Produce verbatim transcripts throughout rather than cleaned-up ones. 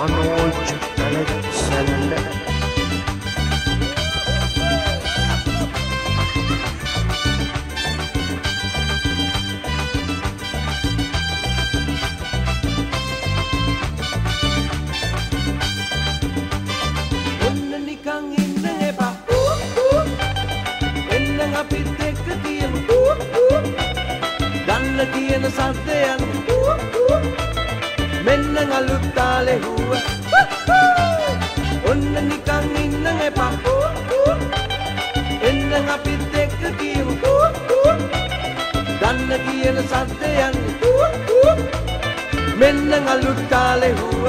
Manoj Alexander. කියන සද්දයන් මෙන්න අලුත් තාලේ හුව ඔන්න නිකන් ඉන්න එපා එන්න අපිත් එක්ක කියමු දන්න කියන සද්දයන් මෙන්න අලුත් තාලේ හුව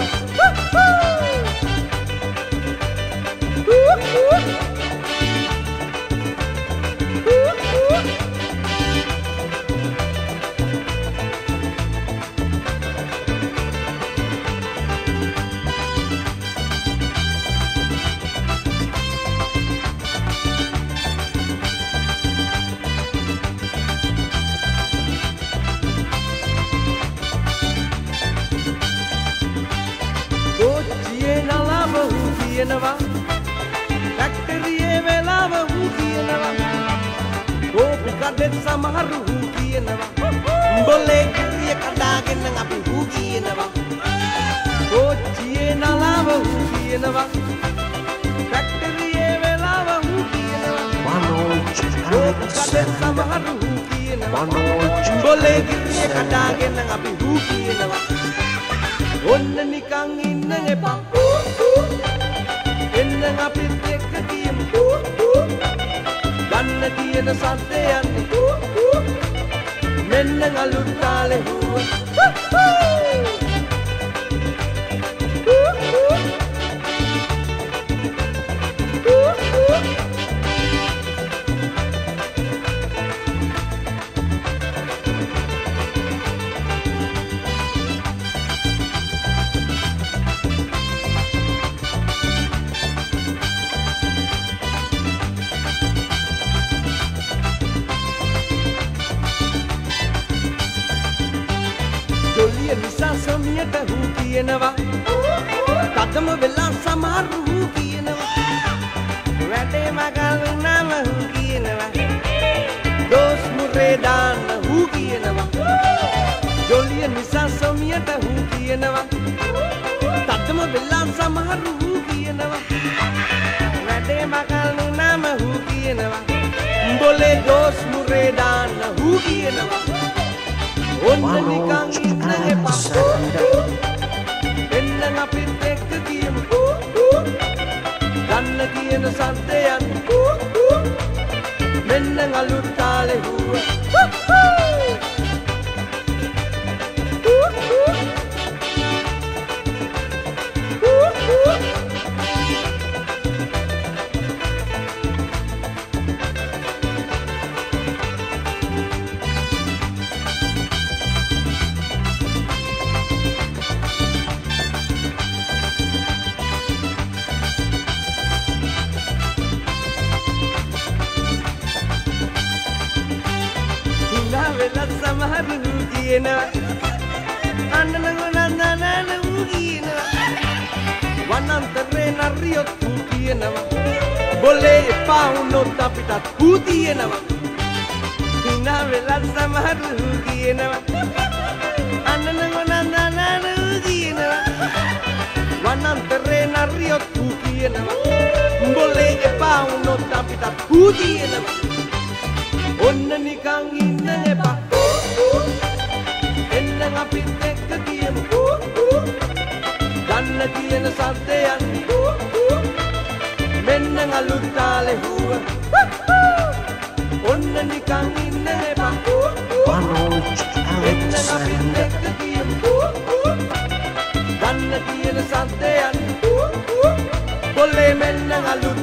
ෆැක්ටරියේ වෙලාව හු කියනවා කෝපි කඩෙත් සමහරු හු කියනවා උඹලේ කිරිය කඩාගෙන අපි හු කියනවා කෝච්චියේ නලාව හු කියනවා ෆැක්ටරියේ වෙලාව හු කියනවා Manoj කෝපි කඩෙත් සමහරු හු කියනවා උඹලේ කිරිය කඩාගෙන අපි හු කියනවා ඔන්න නිකන් ඉන්න එපා එන්න අපිත් එක්ක කියමු ගන්න කියන සද්දයන් මෙන්න අලුත් තාලේ හුව ජොලිය නිසා සමියට හු කියනවා කතම වෙලා සමහරු හු කියනවා වැඩේ මගල් නම හු කියනවා දොස් මුරේ දාන්න හු කියනවා ජොලිය නිසා සමියට හු කියනවා කතම වෙලා සමහරු හු කියනවා වැඩේ මගල් නම හු කියනවා උඹලේ දොස් මුරේ දාන්න හු කියනවා ඔන්න නිකන් ඉන්න එපා එන්න අපිත් එක්ක කියමු ගන්න කියන සද්දයන් මෙන්න අලුත් තාලේ හුව සමහරු කියනවා අන්නන ගොනන්නන වූ කියනවා වනන්තරේ නරියොත් වූ කියනවා බොලේ එපා වුණොත් අපිටත් වූ තියෙනවා හිනා වෙලා සමහරු කියනවා අන්නන ගොනන්නන වූ කියනවා වනන්තරේ නරියොත් වූ කියනවා බොලේ එපා වුණොත් අපිටත් වූ තියෙනවා ඔන්න නිකන් ඉන්න එපා එන්න අපිත් එක්ක කියමු ගන්න කියන සද්දයන් මෙන්න අලුත් තාලේ හුව ඔන්න නිකන් ඉන්න එපා Manoj එන්න අපිත් Alexander. එක්ක කියමු ගන්න කියන සද්දයන් බොලේ මෙන්න අලුත්